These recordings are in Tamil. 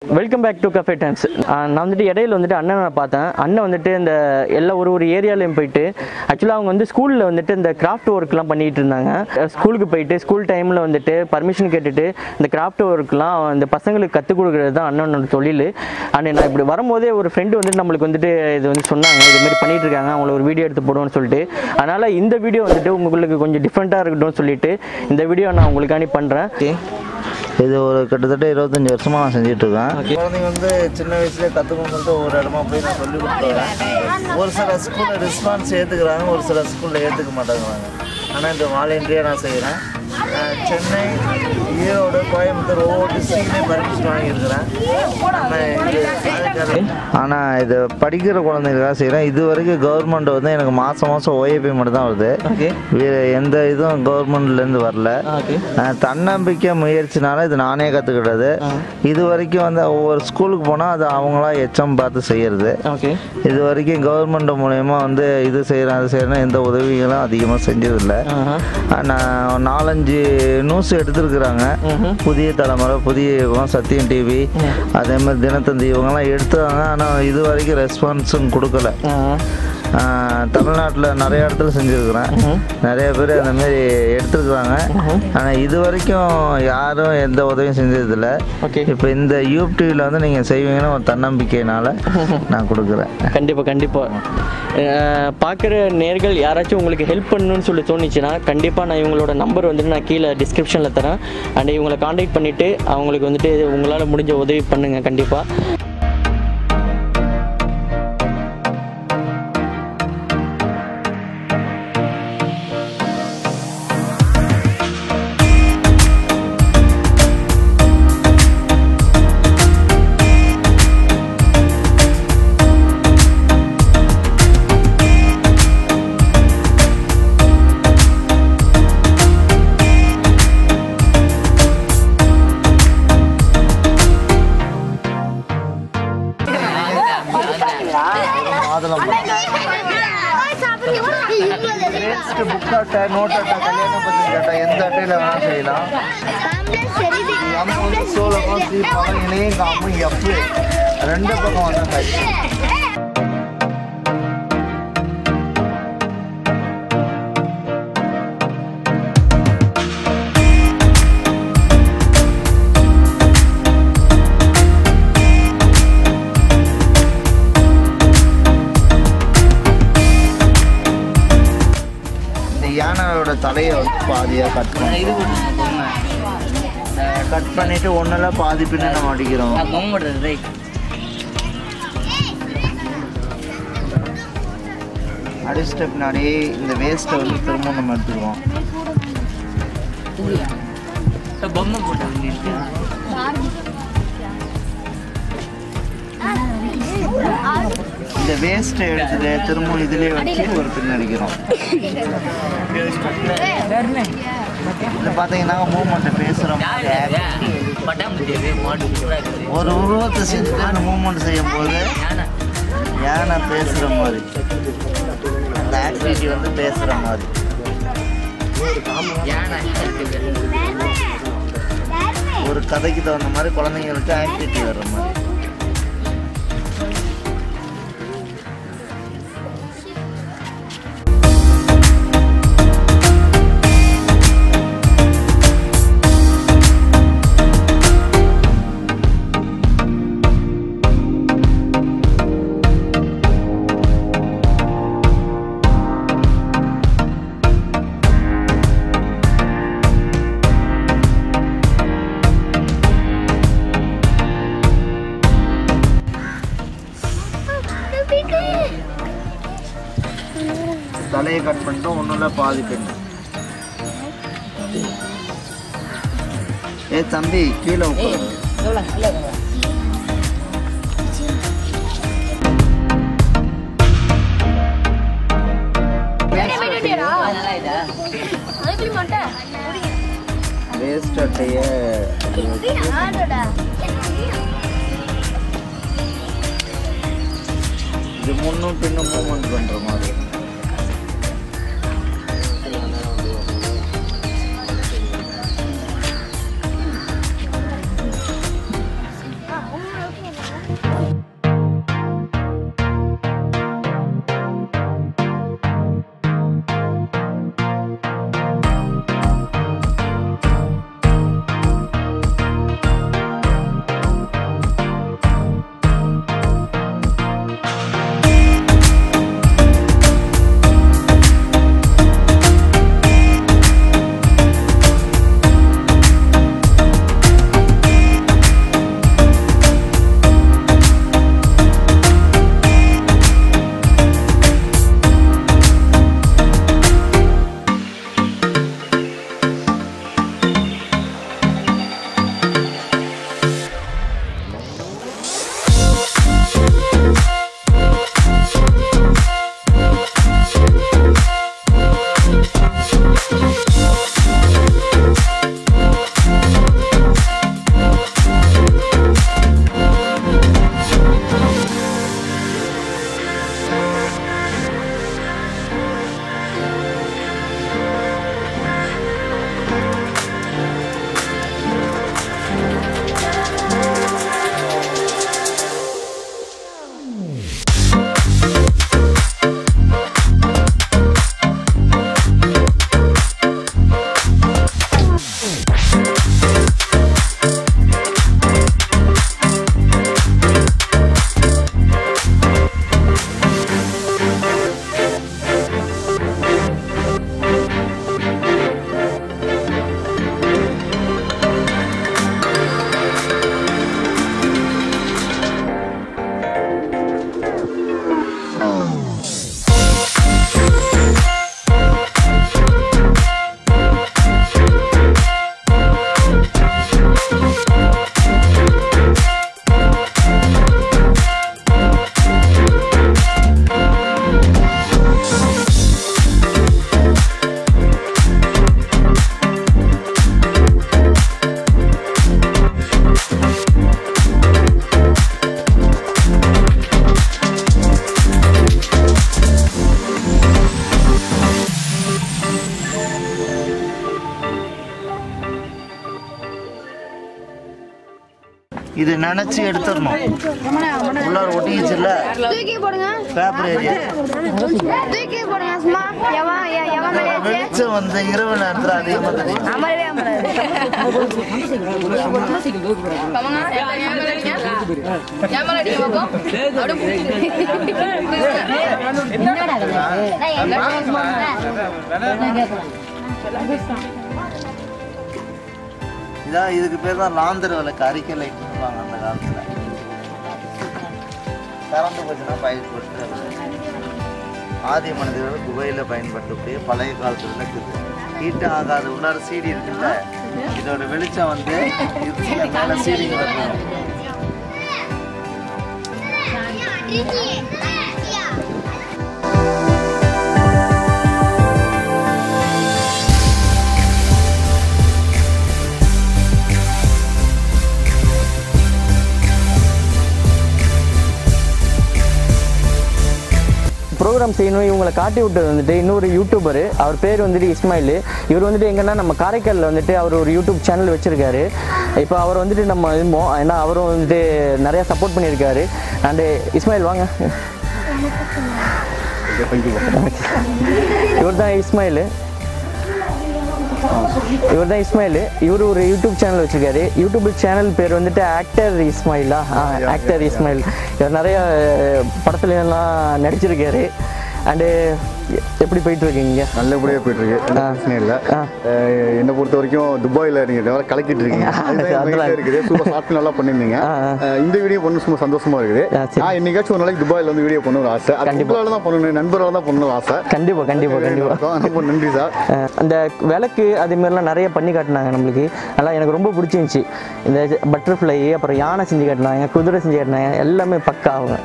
Welcome back to Cafe Times. நான் வந்துட்டு இடையில வந்துட்டு அண்ணனை பார்த்தேன். அண்ணன் வந்துட்டு இந்த எல்லா ஒரு ஏரியாலையும் போயிட்டு ஆக்சுவலாக அவங்க வந்து ஸ்கூலில் வந்துட்டு இந்த கிராஃப்ட் ஒர்க்லாம் பண்ணிகிட்டு இருந்தாங்க. ஸ்கூலுக்கு போயிட்டு ஸ்கூல் டைமில் வந்துட்டு பர்மிஷன் கேட்டுட்டு இந்த கிராஃப்ட் ஒர்க்லாம் இந்த பசங்களுக்கு கற்றுக் கொடுக்குறது தான் அண்ணனோட தொழில். அண்ட் நான் இப்படி வரும்போதே ஒரு ஃப்ரெண்டு வந்துட்டு நம்மளுக்கு வந்துட்டு இது வந்து சொன்னாங்க, இதுமாதிரி பண்ணிகிட்டு இருக்காங்க, அவங்கள ஒரு வீடியோ எடுத்து போடுவோன்னு சொல்லிட்டு. அதனால் இந்த வீடியோ வந்துட்டு உங்களுக்கு கொஞ்சம் டிஃப்ரெண்ட்டாக இருக்கட்டும்னு சொல்லிட்டு இந்த வீடியோ நான் உங்களுக்காண்டி பண்ணுறேன். இது ஒரு கிட்டத்தட்ட 25 வருஷமாக நான் செஞ்சிட்ருக்கேன். குழந்தைங்க வந்து சின்ன வயசுலேயே கற்றுக்கணும்னு சொல்லிட்டு ஒரு இடமா போய் நான் சொல்லி கொடுத்துருவேன். ஒரு சில ஸ்கூலில் ரெஸ்பான்ஸ் ஏற்றுக்கிறாங்க, ஒரு சில ஸ்கூலில் ஏற்றுக்க மாட்டேங்கிறாங்க. ஆனால் இந்த வாலண்டியராக நான் செய்கிறேன். சென்னை, ஈரோடு, கோயம்புத்தூர் ஒவ்வொரு டிஸ்ட்ரிக்ட்லேயும் பர்மிஷன் வாங்கியிருக்கிறேன். ஆனால் இது படிக்கிற குழந்தைங்களுக்காக செய்கிறேன். இது வரைக்கும் கவர்மெண்ட் வந்து எனக்கு மாதம் ஓஏபி மட்டும் தான் வருது. வேறு எந்த இதுவும் கவர்மெண்ட்லேருந்து வரல. தன்னம்பிக்கை முயற்சினால இது நானே கற்றுக்கிட்டது. இது வரைக்கும் வந்து ஒவ்வொரு ஸ்கூலுக்கு போனால் அது அவங்களா எச்சம் பார்த்து செய்கிறது. இது வரைக்கும் கவர்மெண்ட் மூலயமா வந்து இது செய்கிறேன் அது செய்கிறேன்னு எந்த உதவிகளும் அதிகமாக செஞ்சதில்லை. நான் 4-5 நியூஸ் எடுத்துருக்குறாங்க. புதிய தலைமுறை, புதிய யுகம், சத்தியம் டிவி, அதே மாதிரி தினத்தந்தி இவங்கெல்லாம் எடுத்துறாங்க. ஆனால் இது வரைக்கும் ரெஸ்பான்ஸும் கொடுக்கல. தமிழ்நாட்டில் நிறைய இடத்துல செஞ்சுருக்குறேன். நிறைய பேர் அந்தமாரி எடுத்துருக்குறாங்க. ஆனால் இது வரைக்கும் யாரும் எந்த உதவியும் செஞ்சதில்லை. இப்போ இந்த யூப் டிவியில் வந்து நீங்கள் செய்வீங்கன்னு ஒரு தன்னம்பிக்கையினால் நான் கொடுக்குறேன். கண்டிப்பாக பார்க்குற நேர்கள் யாராச்சும் உங்களுக்கு ஹெல்ப் பண்ணணும்னு சொல்லி தோணுச்சுன்னா கண்டிப்பாக நான் இவங்களோட நம்பர் வந்துட்டு நான் கீழே டிஸ்கிரிப்ஷனில் தரேன். அண்ட் இவங்களை காண்டாக்ட் பண்ணிவிட்டு அவங்களுக்கு வந்துட்டு உங்களால் முடிஞ்ச உதவி பண்ணுங்கள். கண்டிப்பாக புக் அட்டை, நோட் அட்டை, கல்யாண பத்திரிகை அட்டை எந்த அட்டையில் வேணாலும் செய்யலாம். அம்மு, சோளகம், சீப்பாகம், இணையும் காம்பு, எஃப் ரெண்டு பக்கம் வந்து கட்சி. யானையோட தலையை வந்து பாதியாக கட் பண்ணிட்டு ஒன்றில் பாதி பின்ன மாட்டிக்கிறோம். அடிச்சிட்ட பின்னாடி இந்த வேஸ்ட்டை வந்து திரும்ப நம்ம எடுத்துக்குவோம். இந்த வேஸ்ட்டை எடுத்துட்டு திரும்ப இதிலே வச்சு ஒரு பின் அடிக்கிறோம். இது பார்த்தீங்கன்னா மூமெண்ட்டை பேசுகிற மாதிரி ஒரு உருவத்தை செஞ்சுட்டு அந்த மூமெண்ட் செய்யும் போது யானை பேசுகிற மாதிரி அந்த ஆக்டிவிட்டி வந்து பேசுகிற மாதிரி. ஒரு கதைக்கு தகுந்த மாதிரி குழந்தைங்களுக்கு ஆக்டிவிட்டி வர்ற மாதிரி. தலையை கட் பண்ணிட்டோம், ஒன்றுல பாதி பெண். ஏ தம்பி கீழே உட்காரு. வேஸ்ட் அட்டைய இது முன்னும் பின்னும் மூவ்மெண்ட் பண்ணுற மாதிரி. இது நினைச்சு எடுத்துடணும். உள்ளார ஒட்டிக்கிச்சுல்ல பேப்பர் ஏரியா. வெளிச்சம் வந்து இரவு நேரத்தில் அதிகமாக தெரியும். இதான் இதுக்கு பேர் தான் லாந்தர் விலை கரிக்கல் லைட் சொல்லுவாங்க அந்த காலத்தில். கரண்ட் போச்சுன்னா பயிர் போட்டு ஆதி மனிதர்கள் குகையில் பயன்படுத்தக்கூடிய பழைய காலத்து விளக்குது. ஹீட் ஆகாது. உள்ளார சீடி இருக்குல்ல, இதோட வெளிச்சம் வந்து மேலே சீடிங்க இருக்கும். ப்ரோக்ராம் செய்யணும் இவங்களை காட்டி விட்டது வந்துட்டு இன்னொரு யூடியூபர். அவர் பேர் வந்துட்டு இஸ்மாயில். இவர் வந்துட்டு எங்கன்னா நம்ம காரைக்காலில் வந்துட்டு அவர் ஒரு யூடியூப் சேனல் வச்சுருக்காரு. இப்போ அவர் வந்துட்டு நம்ம இருப்போம், ஏன்னா அவரும் வந்துட்டு நிறையா சப்போர்ட் பண்ணியிருக்காரு. அண்டு இஸ்மாயில் வாங்க. இவர் தான் இஸ்மாயில். இவர் ஒரு யூடியூப் சேனல் வச்சுருக்காரு. யூடியூப் சேனல் பேர் வந்துட்டு ஆக்டர் இஸ்மாயிலா. ஆக்டர் இஸ்மாயில். இவர் நிறைய படத்துலலாம் நடிச்சிருக்காரு. அண்டு எப்படி போயிட்டு இருக்கீங்க? நல்லபடியாக போயிட்டு இருக்கு, பிரச்சனை இல்லை. என்னை பொறுத்த வரைக்கும் துபாயில் நீங்கள் கலக்கிட்டு இருக்கீங்க. இருக்குது சூப்பர் ஷார்ட் நல்லா பண்ணியிருந்தீங்க. இந்த வீடியோ பண்ண சும்மா சந்தோஷமா இருக்குது. நான் என்னைக்காச்சும் ஒரு நாளைக்கு துபாயில் வந்து வீடியோ பண்ணணும் ஆசை. கண்டிப்பாக தான் பண்ணணும், நண்பரால் தான் பண்ணணும் ஆசை. கண்டிப்பாக ரொம்ப நன்றி சார். அந்த விளக்கு அதேமாரிலாம் நிறைய பண்ணி காட்டினாங்க நம்மளுக்கு. அதெல்லாம் எனக்கு ரொம்ப பிடிச்சிருந்துச்சி. இந்த பட்டர்ஃப்ளை, அப்புறம் யானை செஞ்சு காட்டினாங்க, குதிரை செஞ்சு காட்டினாங்க, எல்லாமே பக்கா ஆகும்.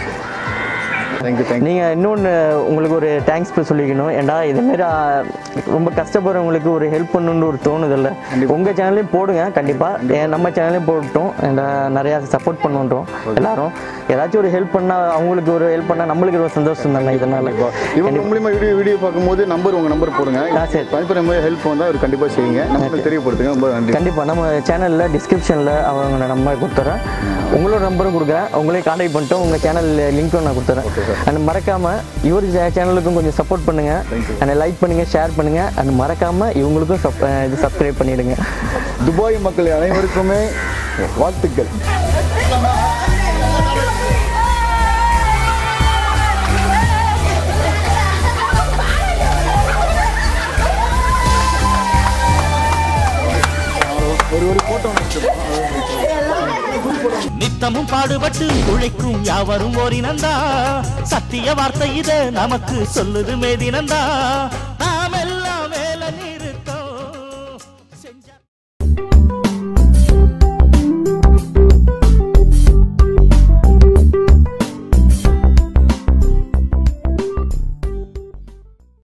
நீங்கள் இன்னொன்று உங்களுக்கு ஒரு தேங்க்ஸ் சொல்லிக்கணும். ஏன்டா இதுமாரி ரொம்ப கஷ்டப்படுறவங்களுக்கு ஒரு ஹெல்ப் பண்ணணுன்னு ஒரு தோணுதில்ல. உங்கள் சேனல்லையும் போடுங்க கண்டிப்பாக, நம்ம சேனல்லையும் போட்டோம். ஏன்டா நிறையா சப்போர்ட் பண்ணுன்றோம் எல்லாரும். ஏதாச்சும் ஒரு ஹெல்ப் பண்ணால், அவங்களுக்கு ஒரு ஹெல்ப் பண்ணால் நம்மளுக்கு ஒரு சந்தோஷம் தானே. இதனால் இவங்க மூலியமா வீடியோ பார்க்கும்போது உங்கள் நம்பர் போடுங்க. சரி, தனிப்பட்ட ஹெல்ப் வந்தால் அவர் கண்டிப்பாக செய்யுங்க. நம்மளுக்கு தெரியப்படுத்துங்க. ரொம்ப நன்றி. கண்டிப்பாக நம்ம சேனலில் டிஸ்கிரிப்ஷனில் அவங்க நம்பர் கொடுத்துறேன், உங்களோட நம்பரும் கொடுக்குறேன். உங்களே கான்டாக்ட் பண்ணிட்டோம், உங்கள் சேனல் லிங்க்கும் நான் கொடுத்துறேன். அண்ட் மறக்காமல் இவர் சேனலுக்கும் கொஞ்சம் சப்போர்ட் பண்ணுங்கள். அண்ட் லைக் பண்ணுங்கள், ஷேர் பண்ணுங்கள். அண்ட் மறக்காமல் இவங்களுக்கும் இது சப்ஸ்கிரைப் பண்ணிவிடுங்க. துபாய் மக்கள் அனைவருக்குமே வாழ்த்துக்கள். நித்தமும் பாடுபட்டு உழைக்கும் யாவரும் ஓரினந்தா. சத்திய வார்த்தை இத நமக்கு சொல்லுது மேதினந்தா.